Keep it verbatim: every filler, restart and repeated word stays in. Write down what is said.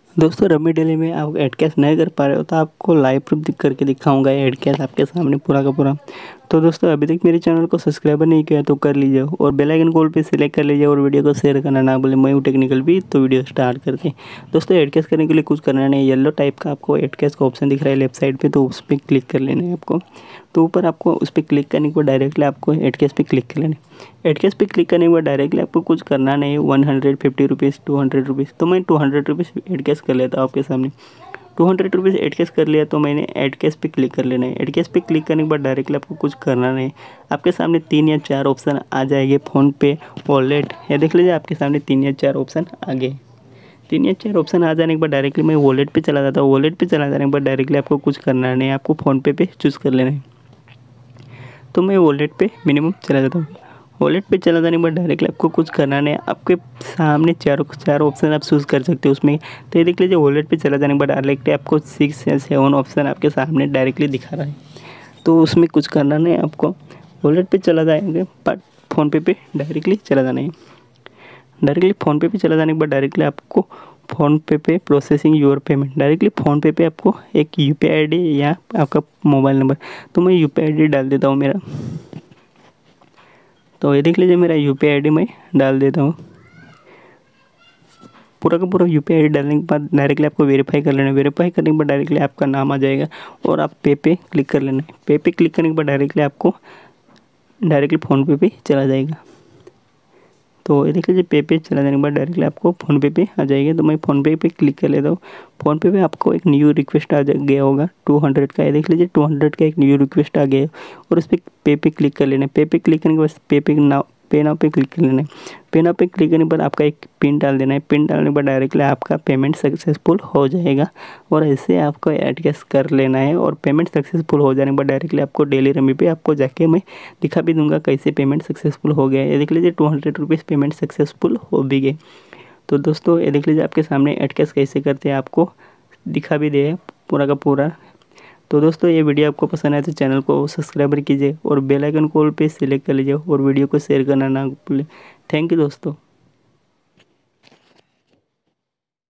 दोस्तों rummy daily में आप एड कैश नहीं कर पा रहे हो तो आपको लाइव प्रूफ करके दिखाऊंगा एड कैश आपके सामने पूरा का पूरा। तो दोस्तों अभी तक मेरे चैनल को सब्सक्राइब नहीं किया तो कर लीजिए और बेल आइकन कॉल पे सिलेक्ट कर लीजिए और वीडियो को शेयर करना ना भूलें। मैं हूँ टेक्निकल भी, तो वीडियो स्टार्ट करते हैं। दोस्तों एड कैश करने के लिए कुछ करना नहीं, येलो टाइप का आपको एड कैश का ऑप्शन दिख रहा है लेफ्ट साइड पे, तो उस पर क्लिक कर लेना है आपको। तो ऊपर आपको उस पर क्लिक करने के बाद डायरेक्टली आपको एड कैश पे क्लिक कर लेना है। एड कैश पे क्लिक करने के बाद डायरेक्टली आपको कुछ करना नहीं है, one hundred fifty rupees two hundred rupees तो मैं two hundred rupees add cash कर लेता हूँ आपके सामने। Two hundred rupees add cash कर लिया तो मैंने एड कैश पे क्लिक कर लेना है। एड कैश पे क्लिक करने के बाद डायरेक्टली आपको कुछ करना नहीं, आपके सामने तीन या चार ऑप्शन आ जाएंगे, फ़ोन पे, वॉलेट, या देख लीजिए आपके सामने तीन या चार ऑप्शन आ गए। तीन या चार ऑप्शन आ जाने के बाद डायरेक्टली मैं वॉलेट पे चला जाता हूँ। वॉलेट पे चला जाने के बाद डायरेक्टली आपको कुछ करना नहीं, आपको फ़ोनपे पे चूज़ कर लेना है। तो मैं वॉलेट पे मिनिमम चला जाता हूँ। वॉलेट पे चला जाने के बाद डायरेक्टली आपको कुछ करना नहीं, आपके सामने चार चार ऑप्शन आप चूज़ कर सकते हो उसमें। तो ये देख लीजिए वॉलेट पे चला जाने के बाद डायरेक्टली आपको सिक्स या सेवन ऑप्शन आपके सामने डायरेक्टली दिखा रहा है। तो उसमें कुछ करना नहीं, आपको वॉलेट पे चला जाएंगे बट फ़ोनपे पे डायरेक्टली चला जाना है। डायरेक्टली फ़ोनपे पे चला जाने के बाद डायरेक्टली आपको फ़ोनपे पे processing your payment, directly PhonePe पे आपको एक U P I I D या आपका मोबाइल नंबर, तो मैं U P I I D डाल देता हूँ मेरा। तो ये देख लीजिए मेरा U P I I D मैं डाल देता हूँ। पूरा का पूरा U P I I D डालने के बाद डायरेक्टली आपको वेरीफाई कर लेना है। वेरीफाई करने के बाद डायरेक्टली आपका नाम आ जाएगा और आप पे पे क्लिक कर लेना है। पे पे क्लिक करने के बाद डायरेक्टली आपको डायरेक्टली फ़ोनपे पे चला जाएगा। तो ये देख लीजिए पे पे चला जाने के बाद डायरेक्टली आपको फ़ोनपे पे आ जाएगा। तो मैं फ़ोनपे पे क्लिक कर लेता हूँ। फ़ोनपे पे आपको एक न्यू रिक्वेस्ट आ गया होगा टू हंड्रेड का, ये देख लीजिए टू हंड्रेड का एक न्यू रिक्वेस्ट आ गया और उस पर पे पे क्लिक कर लेना है। पे पे क्लिक करने के बाद पे पे नाउ पे नाउ पे क्लिक कर लेना है। पे नाउ पे क्लिक करने के बाद आपका एक पिन डाल देना है। पिन डालने के बाद डायरेक्टली आपका पेमेंट सक्सेसफुल हो जाएगा और ऐसे आपको एड कैश कर लेना है। और पेमेंट सक्सेसफुल हो जाने के बाद डायरेक्टली आपको डेली रमी पे आपको जाके मैं दिखा भी दूंगा कैसे पेमेंट सक्सेसफुल हो गया है। ये देख लीजिए two hundred rupees payment successful हो भी गए। तो दोस्तों ये देख लीजिए आपके सामने एड कैश कैसे करते हैं आपको दिखा भी दे पूरा का पूरा। तो दोस्तों ये वीडियो आपको पसंद आए तो चैनल को सब्सक्राइब कीजिए और बेल आइकन कॉल पे सिलेक्ट कर लीजिए और वीडियो को शेयर करना ना भूलें। थैंक यू दोस्तों।